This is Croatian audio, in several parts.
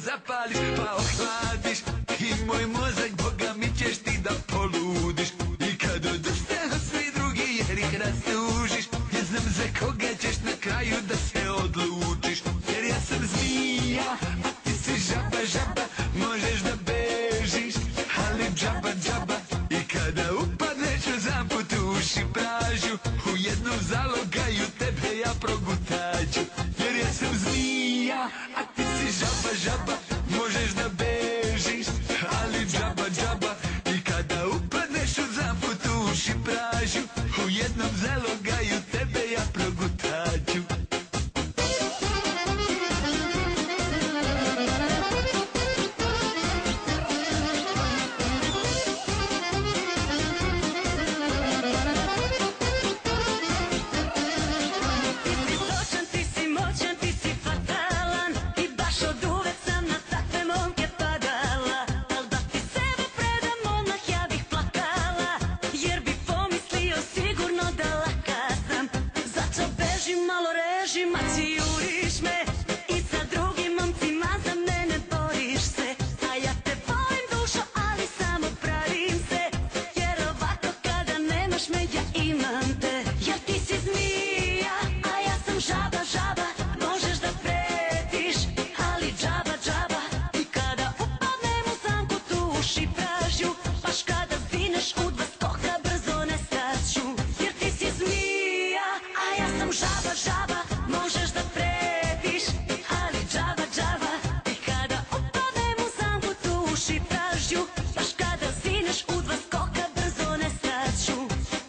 zapališ pa ohladiš i moj mozak, Boga mi ćeš ti da poludiš. I kad odustanu svi drugi jer ih rastužiš, ne znam za koga ćeš na kraju da se odlučiš. Jer ja sam zmija, a ti si žaba, žaba, možeš da bežiš, ali džaba, džaba. I kada upadneš u zamput u uši pražu, u jednom zalogaju tebe ja progutaću. Jer ja sam zmija, a ti si žaba, žaba, možeš da bežiš, ali džaba, džaba. I kada upadneš u zamput u uši pražu, u jednom zalogaju tebe ja progutaću. Malo režim, a ti juriš me i sa drugim momcima za mene boriš se. A ja te volim dušo, ali samo pravim se, jer ovako kada nemaš me ja imam te. Jer ti si zmija, a ja sam žaba, žaba, možeš da pretiš, ali džaba, džaba. I kada upadnem u zamku tu uši pražju, baš kada zineš u dva skoka brzo nestaću. Jer ti si zmija, a ja sam žaba, žaba, možeš da pretiš, ali džaba, džaba. I kada upadnem u zamku tu uši pražju, baš kada zineš u dva skoka brzo nestaću.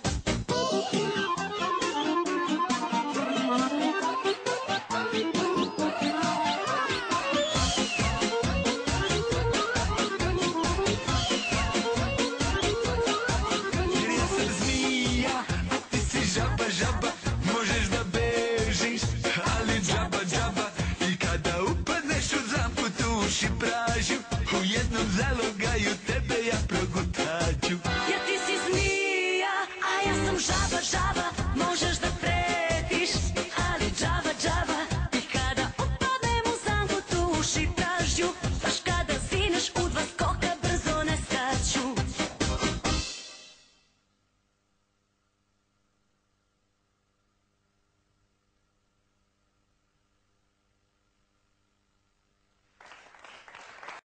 Jer ja sam zmija, a ti si žaba, žaba, možeš da bežiš, ali džaba, džaba. I kada upadneš u zamput u uši pražu,